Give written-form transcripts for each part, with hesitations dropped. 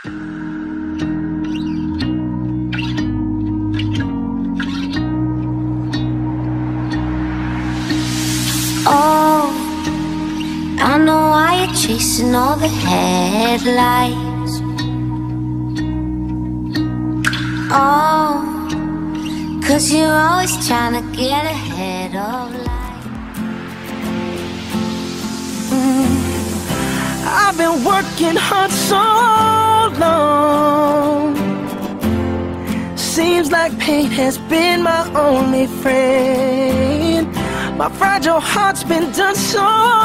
Oh, I know why you're chasing all the headlights. Oh, 'cause you're always trying to get ahead of life. I've been working hard so long. Seems like pain has been my only friend. My fragile heart's been done so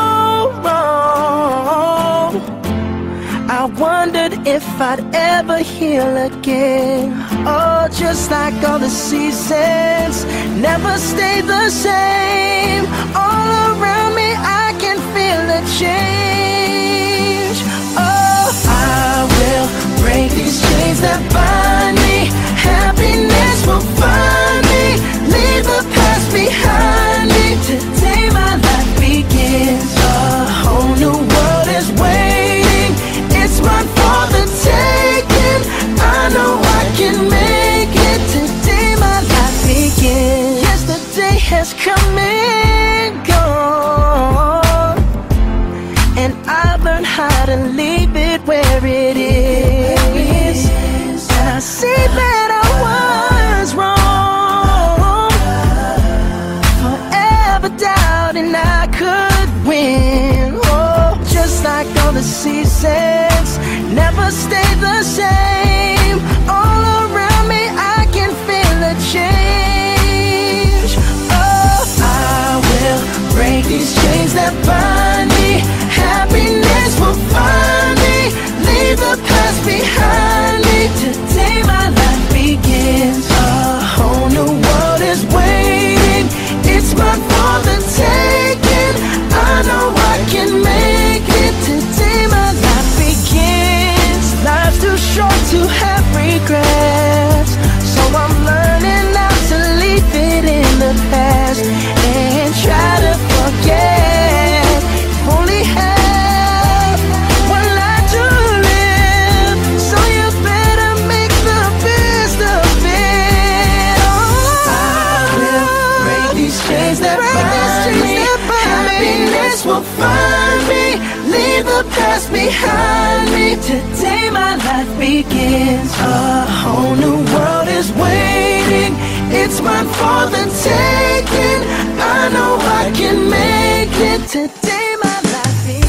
wrong. I wondered if I'd ever heal again. Oh, just like all the seasons never stay the same. All around me I can feel a change. Oh, I will break these chains that bind me. Happiness will find me. Leave the past behind me. Today my life begins. A whole new world is waiting. It's mine for the taking. I know I can make it. Today my life begins. Yesterday has come and gone, and I've learned how to leave it where it is. And I see that I was wrong, forever doubting I could win. Oh, just like all the seasons never stay the same. All around me I can feel a change. Oh, I will break these chains that bind me. Happiness will find me. Leave the past behind me. Today my life begins. A whole new world is waiting. It's mine for the taking. I know I can make it. Today my life begins. Life's too short to have regrets, so I'm learning not to leave it in the past and try to forget. Only have one life to live, so you better make the best of it. Oh, I will break these chains that bind me. Happiness will find me. Leave the past behind me. Today my life begins. A whole new world is waiting. It's mine for the taking. I know I can make it. Today my life begins.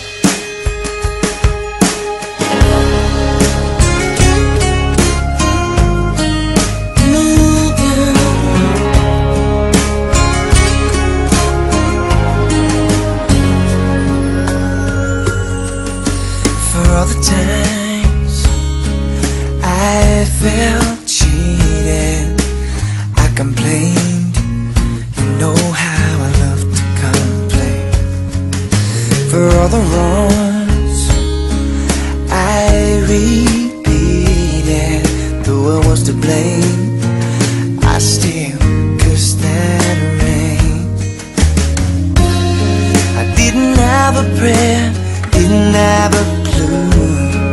For all the times I felt cheated, I complained. You know how I love to complain. For all the wrongs I repeated, though I was to blame, I still cursed that rain. I didn't have a prayer, didn't have a clue,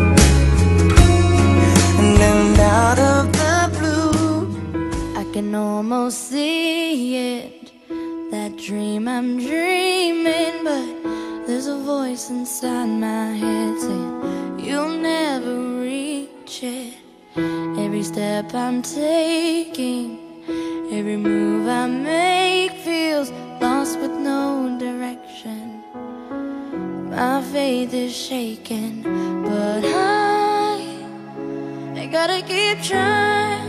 and then out of the blue I can almost see it, that dream I'm dreaming, but there's a voice inside my head saying you'll never reach it. Every step I'm taking, every move I make feels lost with no direction. My faith is shaken, but I gotta keep trying.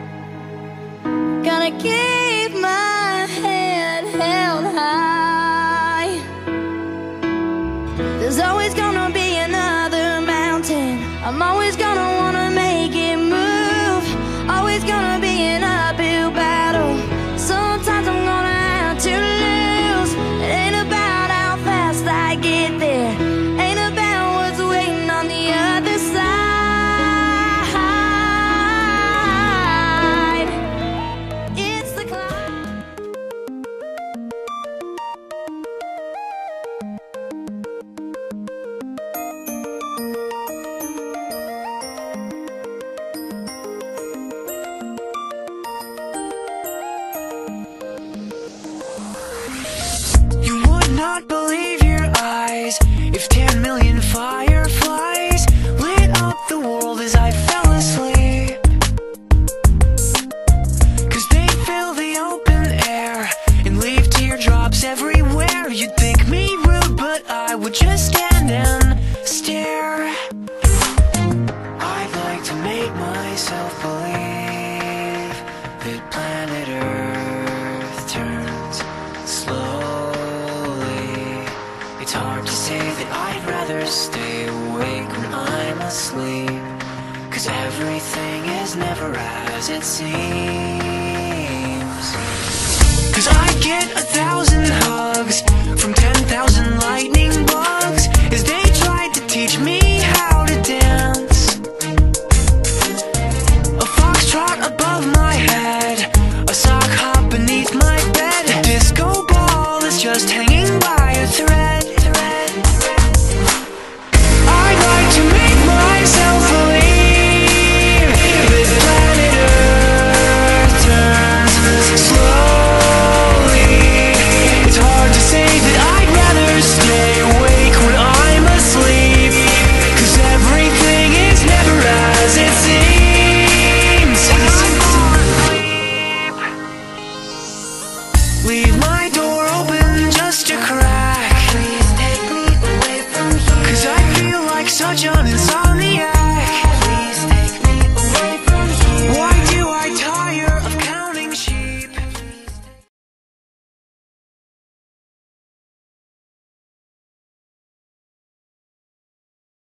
Gotta keep my head held high. There's always gonna be another mountain. I'm always gonna wanna make it move. Always gonna be an uphill battle. Sometimes I'm gonna have to lose. It ain't about how fast I get there, ain't about what's waiting on the other side. It's the climb. 'cause everything is never as it seems. 'Cause I get 1,000 hugs from 10,000 lightning bugs as they tried to teach me how to dance. A foxtrot above my head, a sock hop beneath my bed, a disco ball is just hanging by a thread. I'd like to make myself believe that planet Earth turns slowly. It's hard to say that I'd rather stay awake when I'm asleep, 'cause everything is never as it seems. Leave my